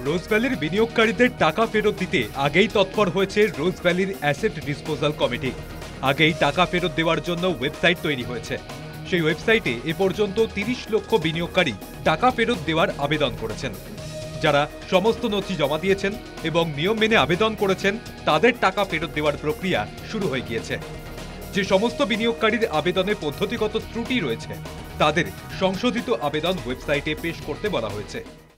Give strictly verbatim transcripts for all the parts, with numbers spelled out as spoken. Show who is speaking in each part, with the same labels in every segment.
Speaker 1: রোজ ভ্যালির বিনিয়োগকারীদের টাকা ফেরত দিতে আগেই তৎপর হয়েছে রোজ ভ্যালির অ্যাসেট ডিসপোজাল কমিটি। আগেই টাকা ফেরত দেওয়ার জন্য ওয়েবসাইট তৈরি হয়েছে। সেই ওয়েবসাইটে এ পর্যন্ত তিরিশ লক্ষ বিনিয়োগকারী টাকা ফেরত দেওয়ার আবেদন করেছেন। যারা সমস্ত নথি জমা দিয়েছেন এবং নিয়ম মেনে আবেদন করেছেন তাদের টাকা ফেরত দেওয়ার প্রক্রিয়া শুরু হয়ে গিয়েছে। যে সমস্ত বিনিয়োগকারীর আবেদনে পদ্ধতিগত ত্রুটি রয়েছে তাদের সংশোধিত আবেদন ওয়েবসাইটে পেশ করতে বলা হয়েছে।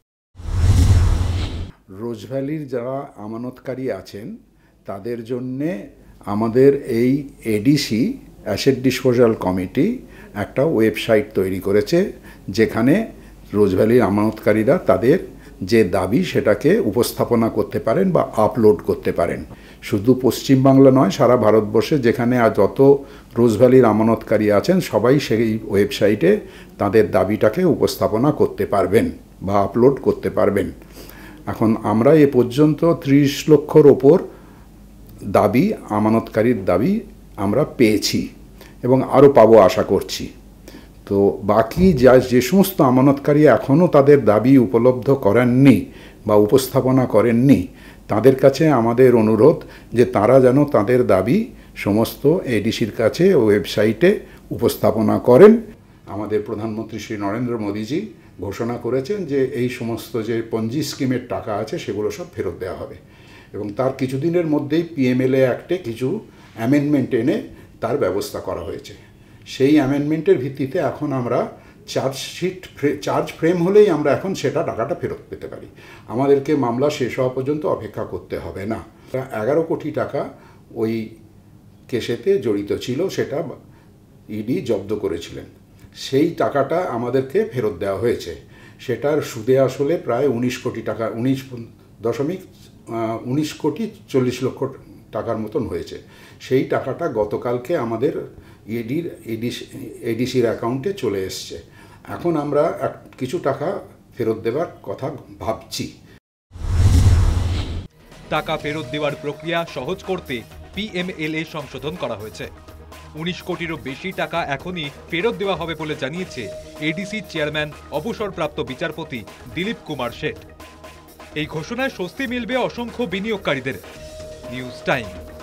Speaker 2: রোজ ভ্যালির যারা আমানতকারী আছেন তাদের জন্যে আমাদের এই এডিসি অ্যাসেট ডিসপোজাল কমিটি একটা ওয়েবসাইট তৈরি করেছে, যেখানে রোজ ভ্যালির আমানতকারীরা তাদের যে দাবি সেটাকে উপস্থাপনা করতে পারেন বা আপলোড করতে পারেন। শুধু পশ্চিমবাংলা নয়, সারা ভারতবর্ষে যেখানে আর যত রোজ ভ্যালির আমানতকারী আছেন সবাই সেই ওয়েবসাইটে তাদের দাবিটাকে উপস্থাপনা করতে পারবেন বা আপলোড করতে পারবেন। এখন আমরা এ পর্যন্ত ত্রিশ লক্ষর ওপর দাবি, আমানতকারীর দাবি আমরা পেয়েছি এবং আরও পাবো আশা করছি। তো বাকি যা যে সমস্ত আমানতকারী এখনও তাদের দাবি উপলব্ধ করেননি বা উপস্থাপনা করেননি, তাদের কাছে আমাদের অনুরোধ যে তারা যেন তাদের দাবি সমস্ত এডিসির কাছে ওয়েবসাইটে উপস্থাপনা করেন। আমাদের প্রধানমন্ত্রী শ্রী নরেন্দ্র মোদীজি ঘোষণা করেছেন যে এই সমস্ত যে পঞ্জি স্কিমের টাকা আছে সেগুলো সব ফেরত দেওয়া হবে এবং তার কিছুদিনের মধ্যেই পিএমএলএ অ্যাক্টে কিছু অ্যামেন্ডমেন্ট এনে তার ব্যবস্থা করা হয়েছে। সেই অ্যামেন্ডমেন্টের ভিত্তিতে এখন আমরা চার্জশিট চার্জ ফ্রেম হলেই আমরা এখন সেটা টাকাটা ফেরত পেতে পারি। আমাদেরকে মামলা শেষ হওয়া পর্যন্ত অপেক্ষা করতে হবে না। এগারো কোটি টাকা ওই কেসেতে জড়িত ছিল, সেটা ইডি জব্দ করেছিলেন। সেই টাকাটা আমাদেরকে ফেরত দেওয়া হয়েছে। সেটার সুদে আসলে প্রায় উনিশ কোটি টাকা উনিশ দশমিক উনিশ কোটি চল্লিশ লক্ষ টাকার মতন হয়েছে। সেই টাকাটা গতকালকে আমাদের ইডির এডিসি এডিসির অ্যাকাউন্টে চলে এসছে। এখন আমরা কিছু টাকা ফেরত দেওয়ার কথা ভাবছি।
Speaker 1: টাকা ফেরত দেওয়ার প্রক্রিয়া সহজ করতে পিএমএলএ সংশোধন করা হয়েছে। উনিশ কোটিরও বেশি টাকা এখনই ফেরত দেওয়া হবে বলে জানিয়েছে এডিসি চেয়ারম্যান অবসরপ্রাপ্ত বিচারপতি দিলীপ কুমার শেঠ। এই ঘোষণায় স্বস্তি মিলবে অসংখ্য বিনিয়োগকারীদের। News time.